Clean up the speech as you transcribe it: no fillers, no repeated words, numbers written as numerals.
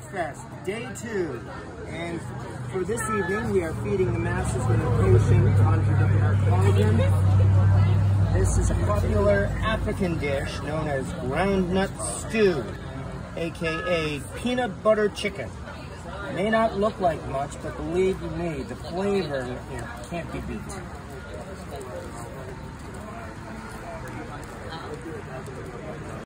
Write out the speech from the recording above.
Fest, Day 2. And for this evening, we are feeding the masses with a potion conjured up in our cauldron. This is a popular African dish known as groundnut stew, aka peanut butter chicken. It may not look like much, but believe you me, the flavor can't be beat.